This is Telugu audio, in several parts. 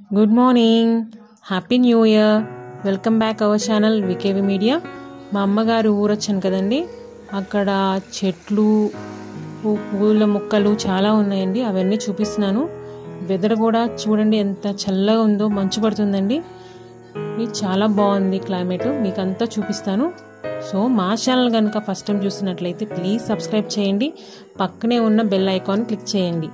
Good morning, happy new year. Welcome back our channel VKV media. మా అమ్మగారు ఊరు వచ్చాను కదండి, అక్కడ చెట్లు పూల మొక్కలు చాలా ఉన్నాయండి. అవన్నీ చూపిస్తున్నాను. వెదర్ కూడా చూడండి ఎంత చల్లగా ఉందో, మంచు పడుతుందండి. ఇది చాలా బాగుంది క్లైమేట్, మీకు అంతా చూపిస్తాను. సో మా ఛానల్ కనుక ఫస్ట్ టైం చూస్తున్నట్లయితే ప్లీజ్ సబ్స్క్రైబ్ చేయండి, పక్కనే ఉన్న బెల్ ఐకాన్ క్లిక్ చేయండి.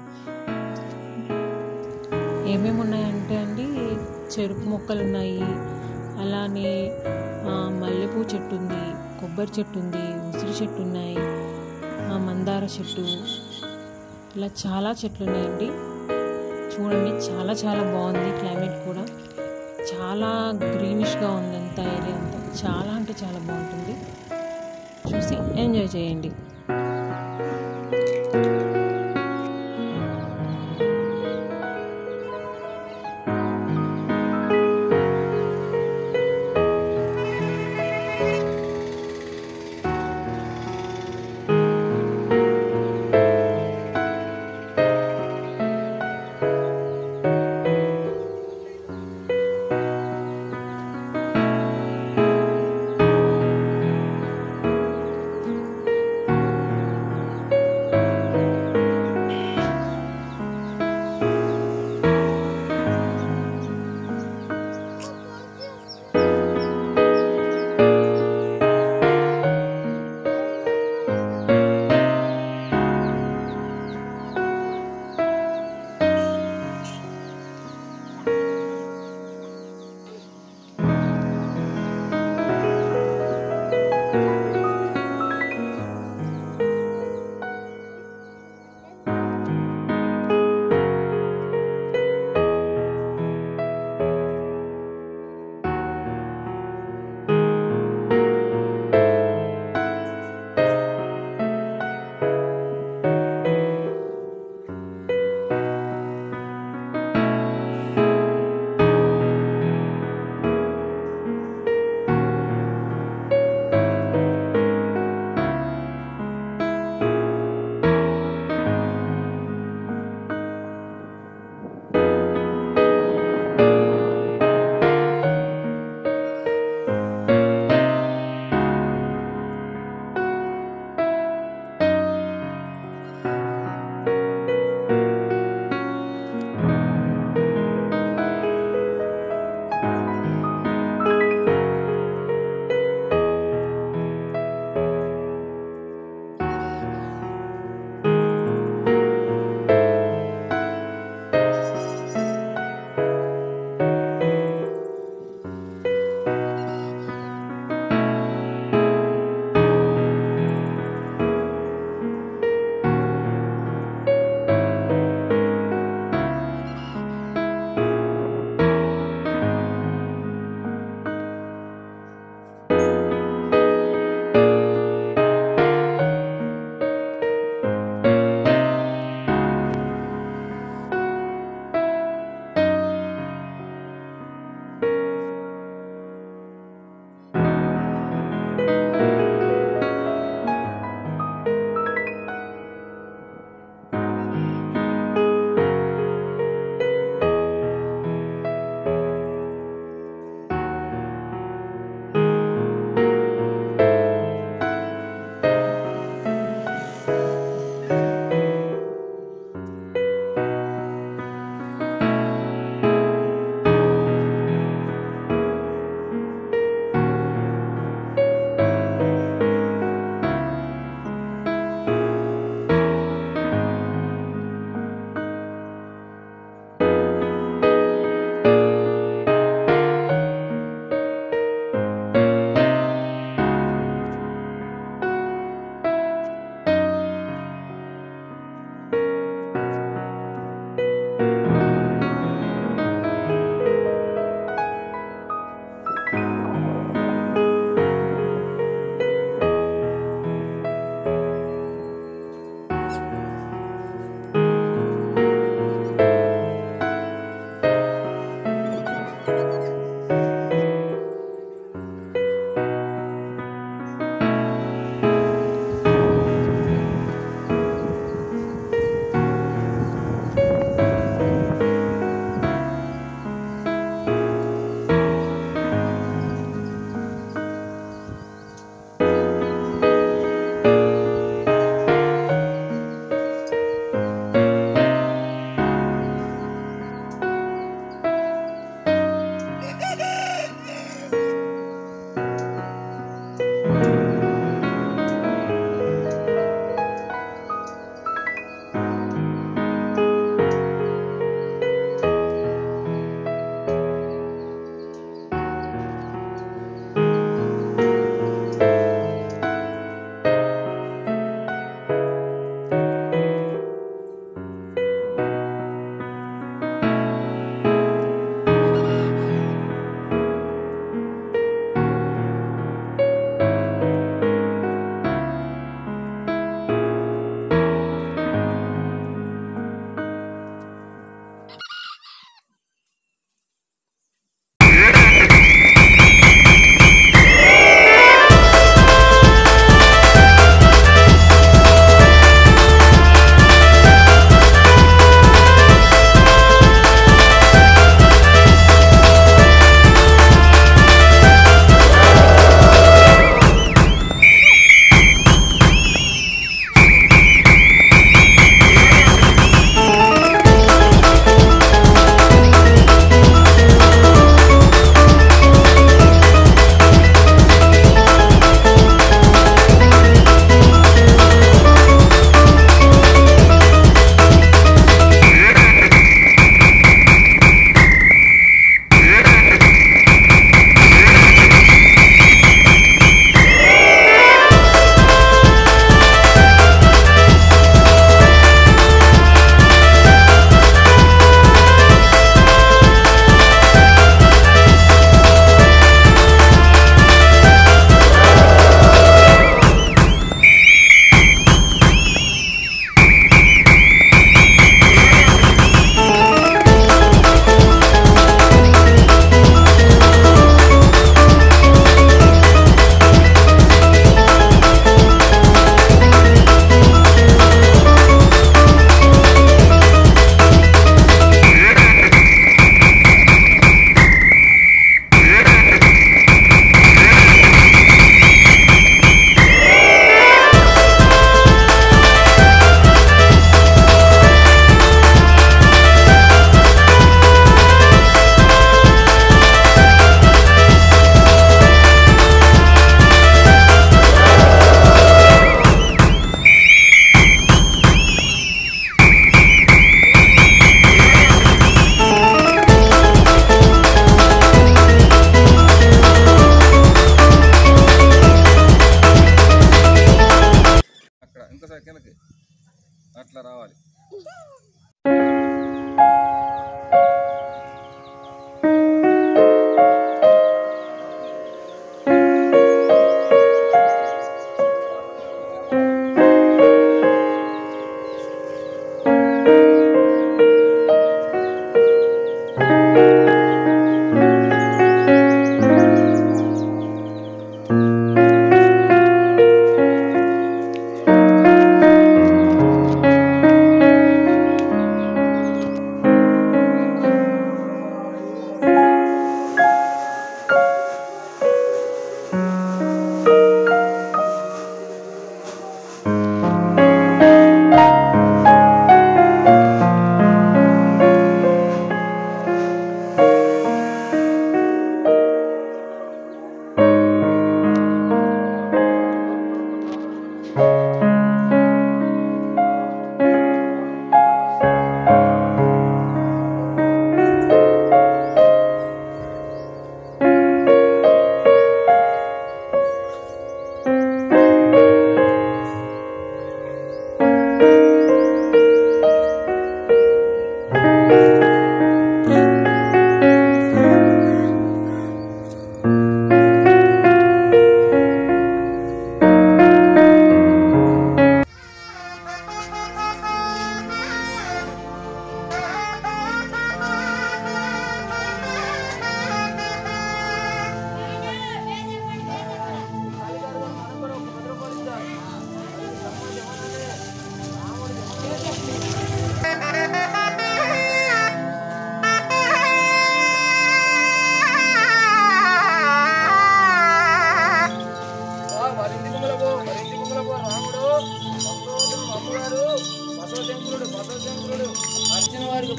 ఏమేమి ఉన్నాయంటే అండి, చెరుకు మొక్కలు ఉన్నాయి, అలానే మల్లెపూ చెట్టు ఉంది, కొబ్బరి చెట్టు ఉంది, ఉసిరి చెట్టు ఉన్నాయి, మందార చెట్టు, ఇలా చాలా చెట్లు ఉన్నాయండి. చూడండి చాలా చాలా బాగుంది. క్లైమేట్ కూడా చాలా గ్రీనిష్గా ఉంది, అంత ఏరియా అంతా చాలా అంటే చాలా బాగుంటుంది. చూసి ఎంజాయ్ చేయండి.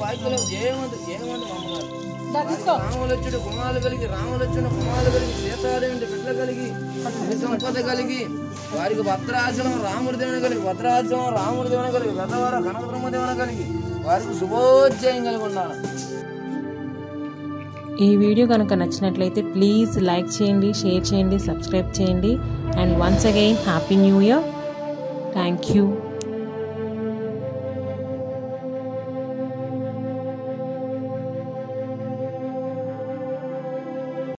వాయిద్యులు రామలచ్చుడు కుమారులు కలిగి రామలచ్చుడు కుమారులు కలిగి సీతాదేవి బిడ్డలు కలిగి సంపద కలిగి వారికి భద్రాచలం రాముడి దేవుని కలిగి భద్రాచలం రాముడి దేవుని కలిగి పెద్దవాడ కనకబ్రహ్మ దేవుని కలిగి వారికి శుభోధ్యాయం కలిగి ఉన్నారు. ఈ వీడియో కనుక నచ్చినట్లయితే ప్లీజ్ లైక్ చేయండి, షేర్ చేయండి, సబ్స్క్రైబ్ చేయండి. And once again happy new year. Thank you.